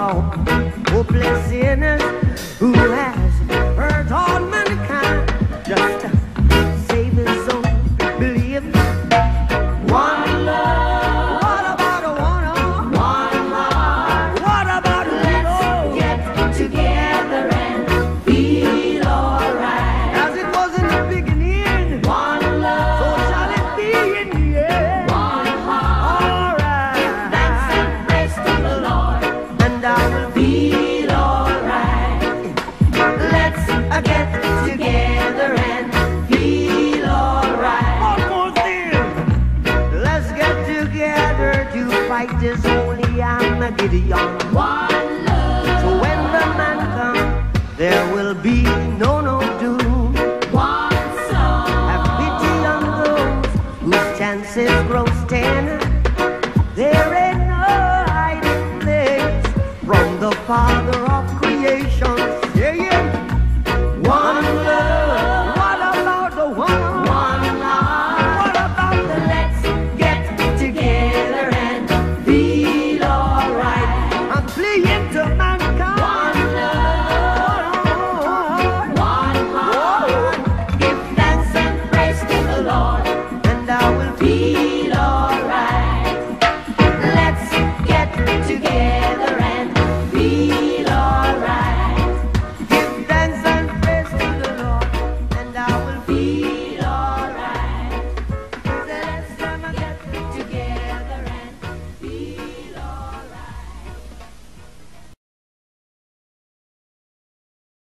hopeless sinners who has hurt all mankind. Just save his soul, believe one love. What about a one heart? What about a let's get together and feel alright. As it was in the beginning, one love. So shall it be in the end. One heart. Alright. Thanks and praise to the Lord, and I will feel alright. Let's get together and feel alright. One more thing. Let's get together to fight this holy Armageddon. One love. So when the man comes, there will be no doom. One soul. Have pity on those whose chances grow thin. There ain't no hiding place from the Father of creation.